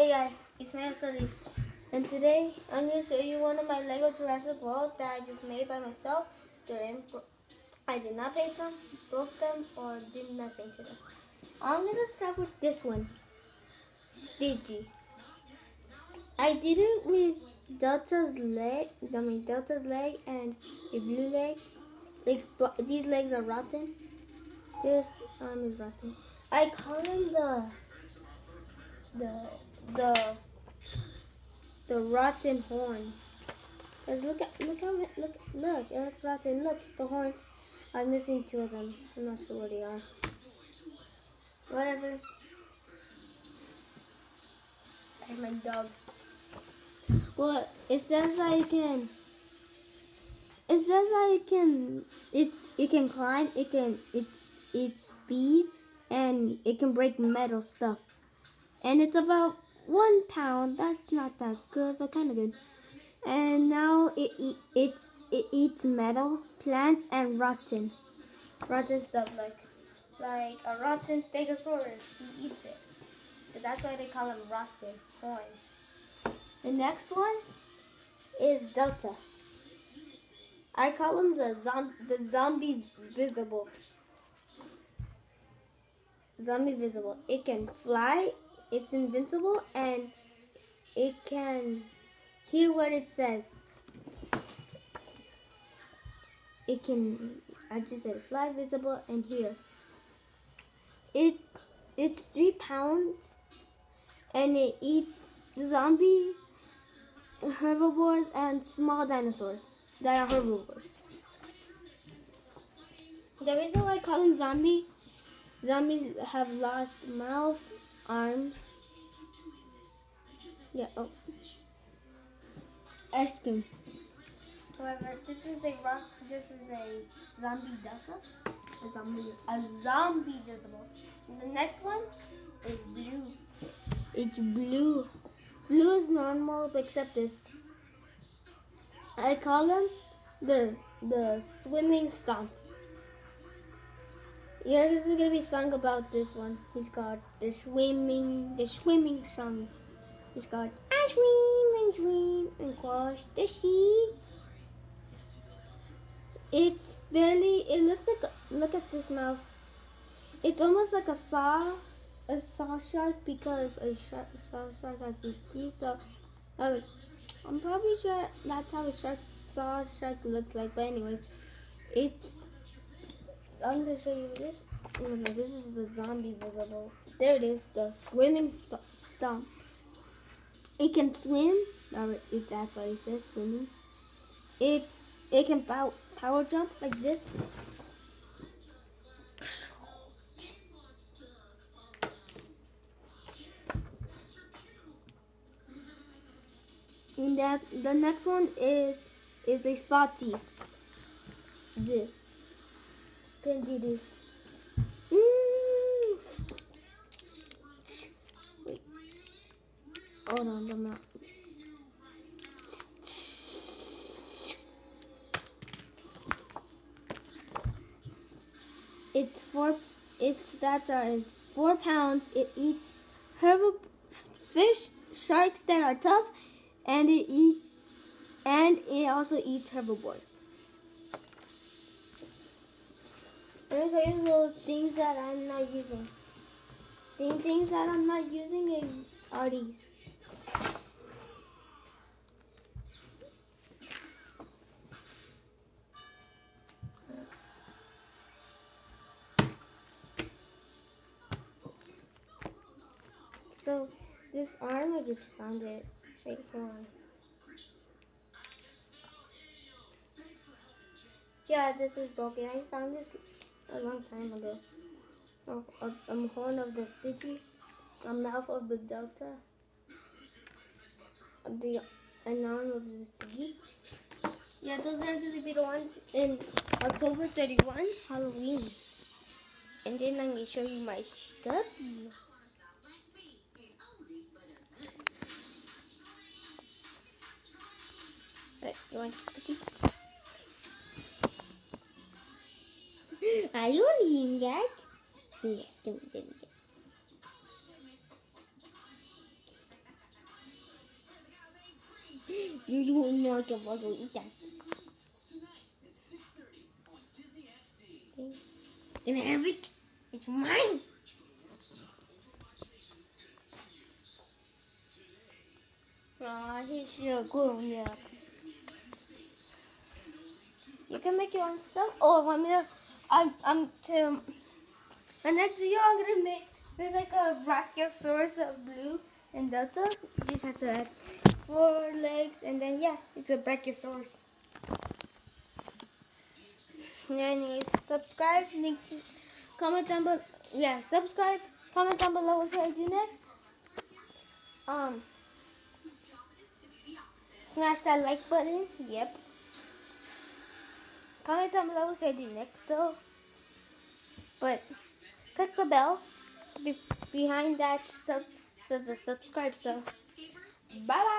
Hey guys, it's my Solis, and today I'm going to show you one of my Lego Jurassic World that I just made by myself. I did not paint them, broke them, or did nothing to them. I'm going to start with this one, Stitchy. I did it with Delta's leg and a blue leg. Like these legs are rotten. This arm is rotten. I call him the rotten horn. Cause look, it looks rotten. Look, the horns. I'm missing two of them. I'm not sure where they are. Whatever. There's my dog. Well, it says I can. It can climb. It's speed, and it can break metal stuff. And it's about 1 pound. That's not that good, but kind of good. And now it eats metal, plants, and rotten stuff like a rotten stegosaurus. He eats it. But that's why they call him rotten horn. The next one is Delta. I call him the zombie visible. Zombie visible. It can fly. It's invincible, and it can hear what it says. It can, I just said, fly, visible, and hear. It's 3 pounds, and it eats zombies, herbivores, and small dinosaurs that are herbivores. The reason why I call him zombie, zombies have lost mouth, arms. Yeah, oh. Ice cream. However, this is a zombie Delta. A zombie visible. And the next one is blue. It's blue. Blue is normal except this. I call him the swimming stomp. Yeah, this is gonna be a song about this one. He's called the swimming song. He's called I swim and cross the sea. It's barely. It looks like. Look at this mouth. It's almost like a saw shark because a saw shark has these teeth. So I'm probably sure that's how a saw shark looks like. But anyways, I'm gonna show you this. Oh no, this is the zombie visible. There it is, the swimming stomp. It can swim. If that's what it says, swimming. It can power jump like this. And the next one is a saw teeth. This. Can do this. Wait. Hold on, I'm not. Is 4 pounds. It eats fish, sharks that are tough, and it also eats herbivores. I'm going to show you those things that I'm not using. The things that I'm not using are these. So this arm, I just found it. Wait, hold on. Yeah, this is broken. I found this a long time ago. A horn of the Stitchy, a mouth of the Delta, an arm of the Stitchy. Yeah, those are going to be the ones in October 31, Halloween. And then I'm going to show you my Scuppy. You want Scuppy? Are you eating that? Yeah, give me. You won't know I can go eat that. Can I have it? It's mine. Aw, he's so grown up. You can make your own stuff. Oh, want me to? I'm to. My next video, I'm gonna make. There's like a brachiosaurus of blue and delta. You just have to add 4 legs, and then yeah, it's a brachiosaurus. Anyways, subscribe, link, comment down below. Yeah, subscribe, comment down below what should I do next. Smash that like button. Yep. Comment down below what should I do next though. But click the bell behind that the subscribe. So bye bye.